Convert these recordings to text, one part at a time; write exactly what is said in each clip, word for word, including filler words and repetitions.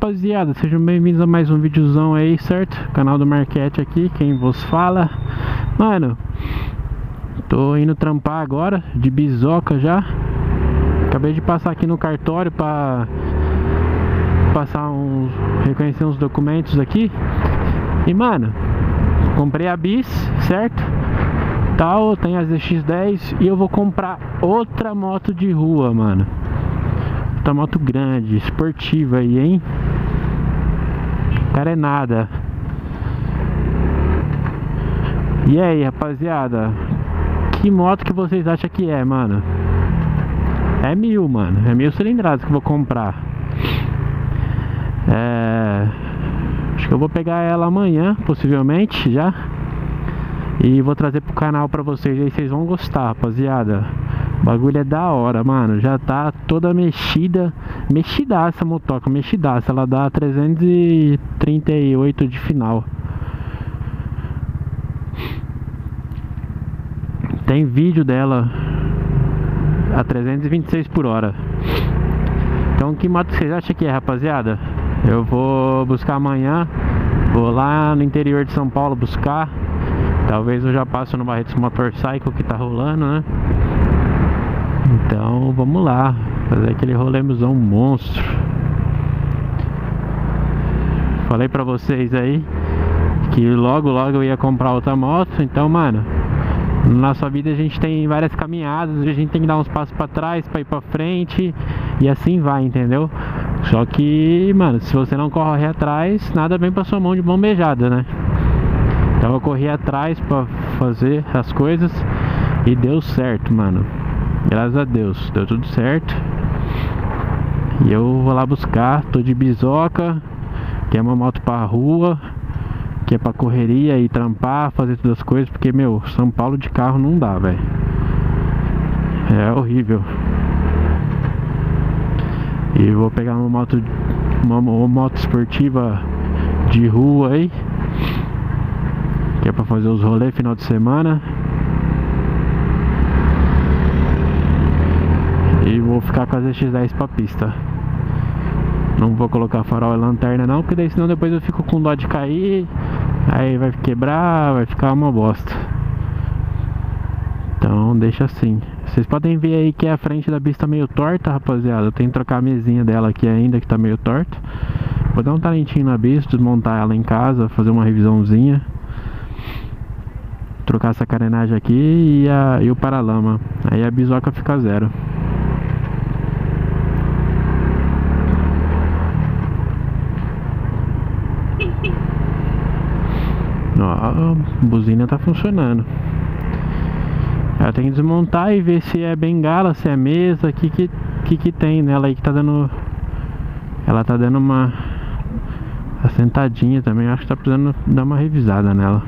rapaziada, sejam bem-vindos a mais um videozão aí, certo? Canal do Marquete aqui, quem vos fala. Mano, tô indo trampar agora, de bizoca já. Acabei de passar aqui no cartório pra passar uns, reconhecer uns documentos aqui. E mano, comprei a bis, certo? Tal, tem a Z X dez e eu vou comprar outra moto de rua, mano. Outra moto grande, esportiva aí, hein? Cara, é nada. E aí, rapaziada, que moto que vocês acham que é, mano? É mil, mano. É mil cilindradas que eu vou comprar. É... Acho que eu vou pegar ela amanhã, possivelmente, já. E vou trazer pro canal pra vocês aí, vocês vão gostar, rapaziada. O bagulho é da hora, mano. Já tá toda mexida. Mexidaça a motoca, mexidaça. Ela dá trezentos e trinta e oito de final. Tem vídeo dela a trezentos e vinte e seis por hora. Então que moto vocês acham que é, rapaziada? Eu vou buscar amanhã. Vou lá no interior de São Paulo buscar. Talvez eu já passe no Barretos Motorcycle que tá rolando, né? Então vamos lá, fazer aquele rolemozão monstro. Falei pra vocês aí que logo logo eu ia comprar outra moto. Então, mano, na nossa vida a gente tem várias caminhadas, a gente tem que dar uns passos pra trás pra ir pra frente. E assim vai, entendeu? Só que, mano, se você não corre atrás, nada vem pra sua mão de mão beijada, né? Então eu corri atrás pra fazer as coisas e deu certo, mano. Graças a Deus, deu tudo certo. E eu vou lá buscar, tô de bizoca, que é uma moto pra rua, que é pra correria e trampar, fazer todas as coisas, porque, meu, São Paulo de carro não dá, velho. É horrível. E vou pegar uma moto, uma, uma moto esportiva de rua aí, que é pra fazer os rolês final de semana. E vou ficar com a Z X dez pra pista. Não vou colocar farol e lanterna não, porque daí senão depois eu fico com dó de cair. Aí vai quebrar, vai ficar uma bosta. Então deixa assim. Vocês podem ver aí que a frente da bis tá meio torta, rapaziada. Eu tenho que trocar a mesinha dela aqui ainda, que tá meio torta. Vou dar um talentinho na bis, desmontar ela em casa, fazer uma revisãozinha. Trocar essa carenagem aqui e, a, e o paralama. Aí a bisoca fica zero. Ó, a buzina tá funcionando. Eu tenho que desmontar e ver se é bengala, se é mesa, o que, que que que tem nela aí que tá dando. Ela tá dando uma assentadinha também, acho que tá precisando dar uma revisada nela.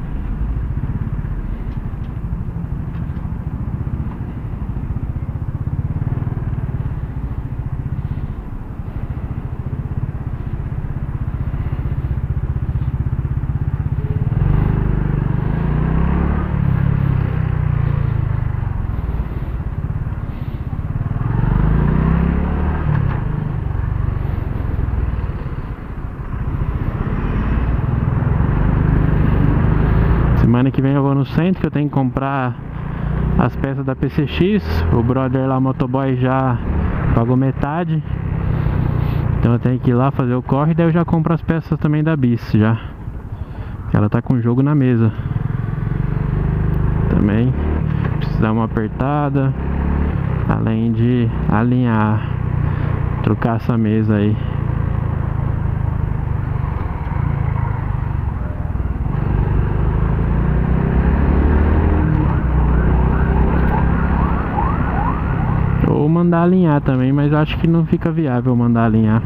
Semana que vem eu vou no centro, que eu tenho que comprar as peças da P C X. O brother lá, motoboy, já pagou metade. Então eu tenho que ir lá fazer o corre. E daí eu já compro as peças também da bis já. Ela tá com o jogo na mesa. Também precisa dar uma apertada. Além de alinhar, trocar essa mesa aí. Ou mandar alinhar também, mas acho que não fica viável mandar alinhar.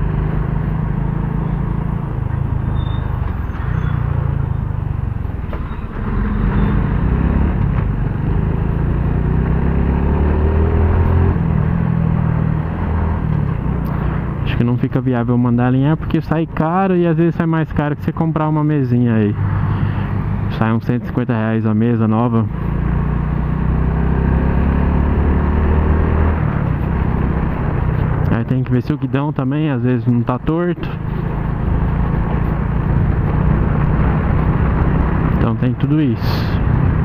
Acho que não fica viável mandar alinhar porque sai caro e às vezes sai mais caro que você comprar uma mesinha aí. Sai uns cento e cinquenta reais a mesa nova. Aí Tem que ver se o guidão também às vezes não tá torto. Então tem tudo isso.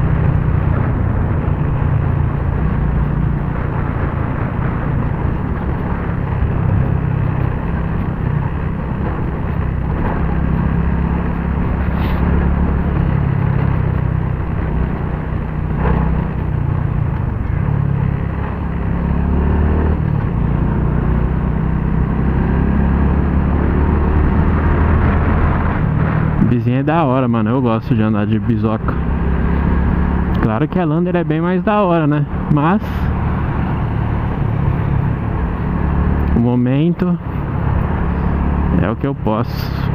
Vizinha é da hora, mano. Eu gosto de andar de bisoca. Claro que a Lander é bem mais da hora, né? Mas o momento é o que eu posso.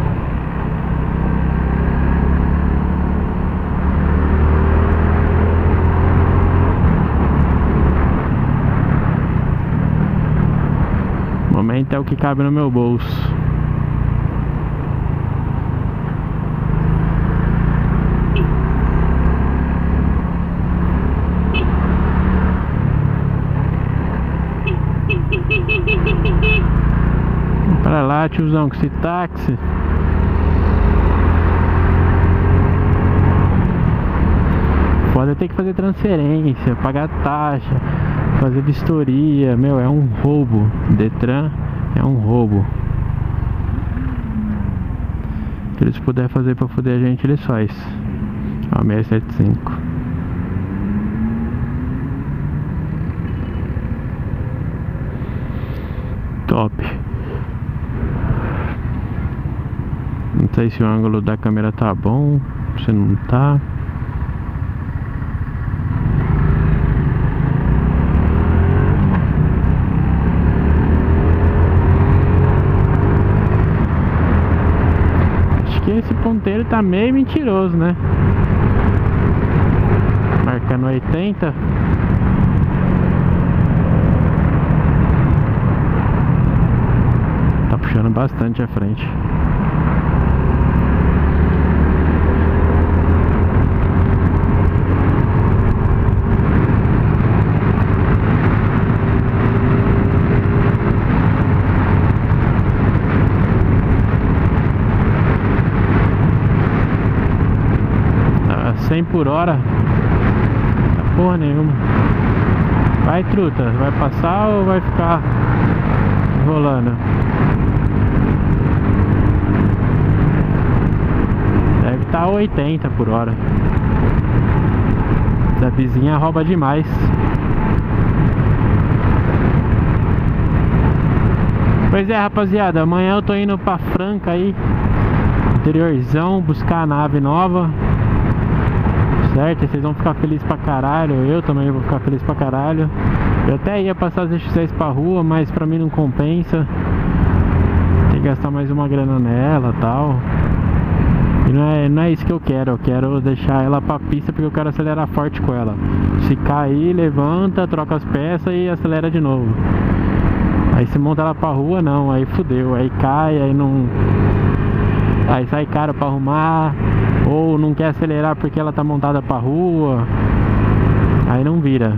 O momento é o que cabe no meu bolso. Pra lá, tiozão, com esse táxi. Pode ter que fazer transferência, pagar taxa, fazer vistoria. Meu, é um roubo. Detran é um roubo. Se eles puderem fazer pra foder a gente, eles fazem. Ó, seiscentos e setenta e cinco. Top. Não sei se o ângulo da câmera tá bom, se não tá. Acho que esse ponteiro tá meio mentiroso, né? Marcando oitenta. Tá puxando bastante a frente. cem por hora. Porra nenhuma. Vai, truta, vai passar ou vai ficar rolando? Deve estar oitenta por hora. Essa vizinha rouba demais. Pois é, rapaziada, amanhã eu tô indo pra Franca aí, interiorzão, buscar a nave nova. Certo? E vocês vão ficar felizes pra caralho. Eu também vou ficar feliz pra caralho. Eu até ia passar as X seis pra rua, mas pra mim não compensa. Tem que gastar mais uma grana nela e tal. E não é, não é isso que eu quero. Eu quero deixar ela pra pista porque eu quero acelerar forte com ela. Se cair, levanta, troca as peças e acelera de novo. Aí se monta ela pra rua, não. Aí fudeu. Aí cai, aí não... Aí sai caro pra arrumar, ou não quer acelerar porque ela tá montada pra rua. Aí não vira.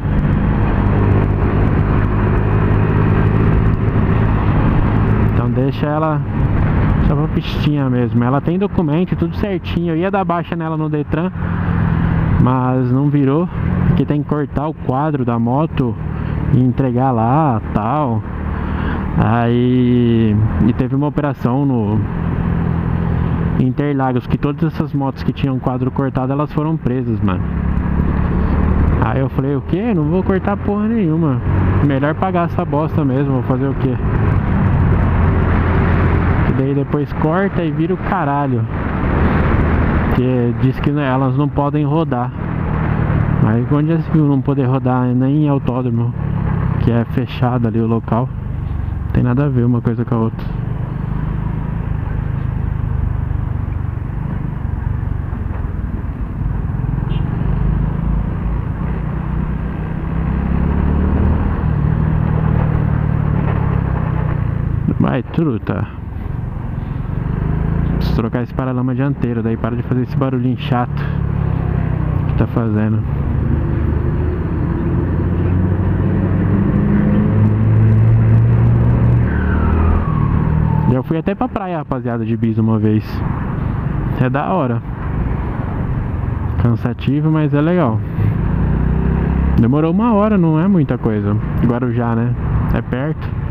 Então deixa ela só pra pistinha mesmo. Ela tem documento, tudo certinho. Eu ia dar baixa nela no Detran, mas não virou, porque tem que cortar o quadro da moto e entregar lá, tal. Aí... E teve uma operação no... Interlagos, que todas essas motos que tinham quadro cortado, elas foram presas, mano. Aí eu falei, o que? Não vou cortar porra nenhuma. Melhor pagar essa bosta mesmo, vou fazer o quê? E daí depois corta e vira o caralho. Que diz que elas não podem rodar. Mas onde já se viu não poder rodar nem em autódromo, que é fechado ali o local. Não tem nada a ver uma coisa com a outra. Vai, truta. Preciso trocar esse paralama dianteiro, daí para de fazer esse barulhinho chato que tá fazendo. fui até pra praia, rapaziada, de bis uma vez. É da hora. Cansativo, mas é legal. Demorou uma hora, não é muita coisa. Guarujá, né? É perto.